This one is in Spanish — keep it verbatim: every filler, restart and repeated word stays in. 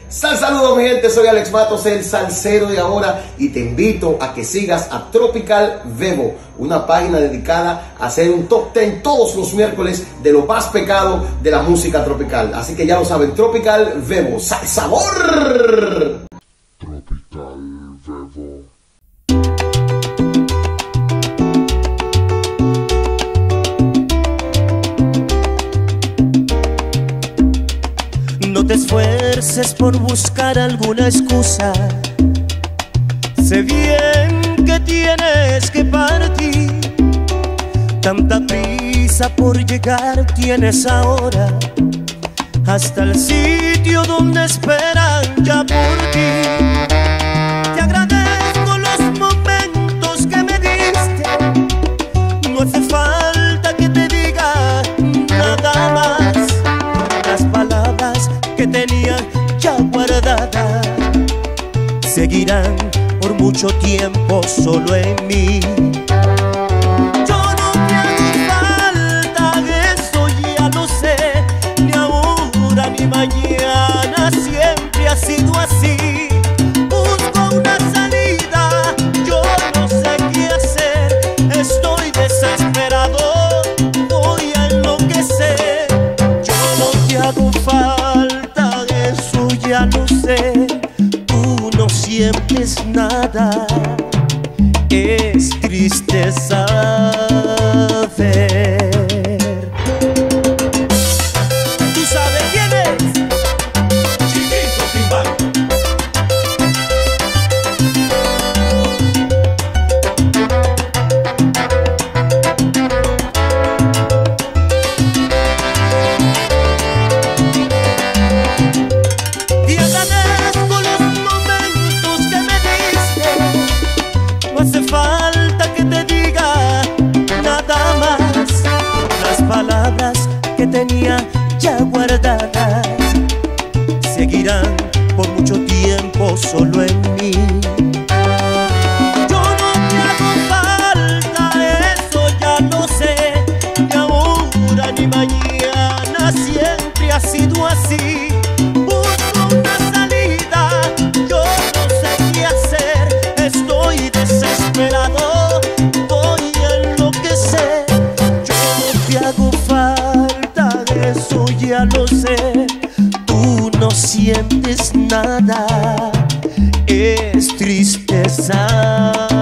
Sal saludos mi gente, soy Alex Matos, el salsero de ahora, y te invito a que sigas a Tropical Vevo, una página dedicada a hacer un top diez todos los miércoles de lo más pecado de la música tropical. Así que ya lo saben, Tropical Vevo, ¡sal sabor! Tropical Vevo. No te esfuerces por buscar alguna excusa. Sé bien que tienes que partir. Tanta prisa por llegar tienes ahora, hasta el sitio donde esperan ya por ti. Te agradezco los momentos que me diste. No hace falta que te diga nada más. Las palabras que tenía ya guardadas seguirán por mucho tiempo solo en mí. Yo no te hago falta, eso ya lo sé, ni ahora ni mañana, siempre ha sido así. Busco una salida, yo no sé qué hacer, estoy desesperado, voy a enloquecer. Yo no te hago falta, eso ya lo sé, tú no sientes nada, es triste saber. ¿Tú sabes quién es? Chiquito Timbal. Y agradezco los momentos que me diste. No hace falta que te diga nada más. Las palabras que tenía ya guardadas seguirán por mucho tiempo solo en mí. Yo no te hago falta, eso ya lo sé, ni ahora ni mañana, siempre ha sido así. Busco una salida, yo no sé qué hacer, estoy desesperado, voy a enloquecer. Yo no te hago falta, eso ya lo sé, tú no sientes nada, es tristeza.